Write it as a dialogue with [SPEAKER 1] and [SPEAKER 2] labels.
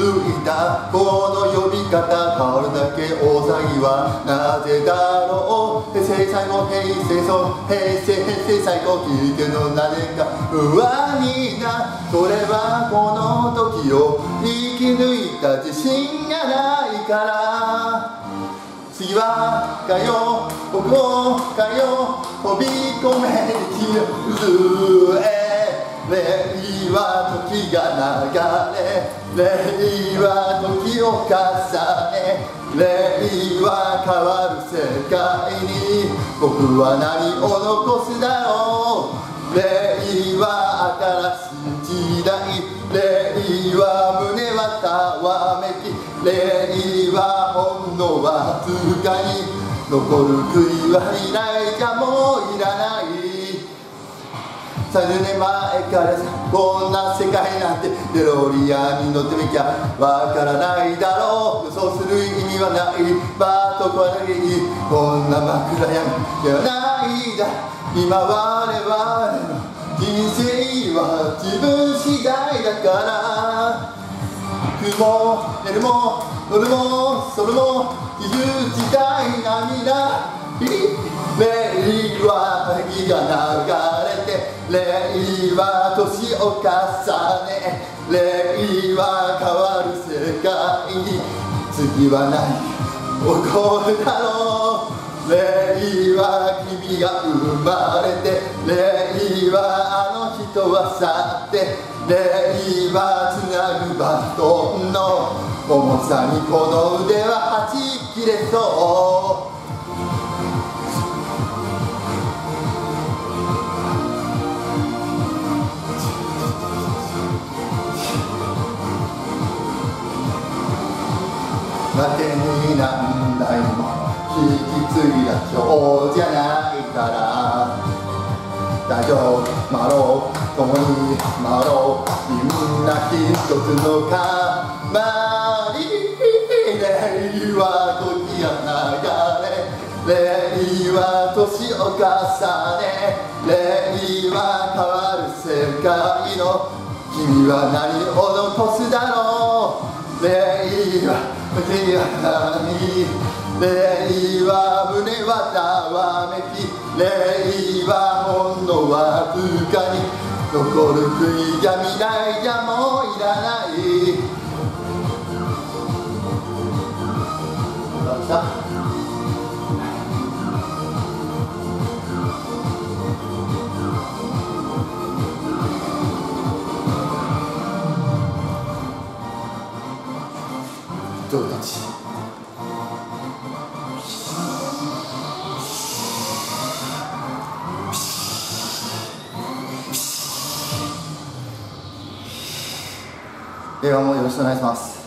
[SPEAKER 1] いたこの呼び方変わるだけ大騒ぎはなぜだろう。平成最後平成そう平成最後聞いてのなぜか不安にな。それはこの時を生き抜いた自信がないから。次はかよ僕もかよ飛び込める気の上令和時が流れ令和時を重ね令和変わる世界に僕は何を残すだろう。令和新しい時代令和胸はたわめき令和ほんのわずかに残る悔いは未来じゃもういらない。30年前からこんな世界なんてデロリアンに乗ってみきゃわからないだろう。予想する意味はないバーとこれいいこんな真っ暗闇ではないだ。今我々の人生は自分次第だから。行くも寝るも乗るもそれも自由自在な未来令和時が流れて令和年を重ね令和変わる世界に次は何起こるだろう。令和君が生まれて令和あの人は去って令和つなぐバトンの重さにこの腕ははち切れそう。負けに何代も引き継いだ今日じゃないから大丈夫回ろう共に回ろうみんな一つのかまり令和時が流れ令和年を重ね令和変わる世界の君は何を残すだろう。令和時が何令和胸はたわめき令和ほんのわずかに残る悔いが未来じゃもういらない。どうたち令和もよろしくお願いします。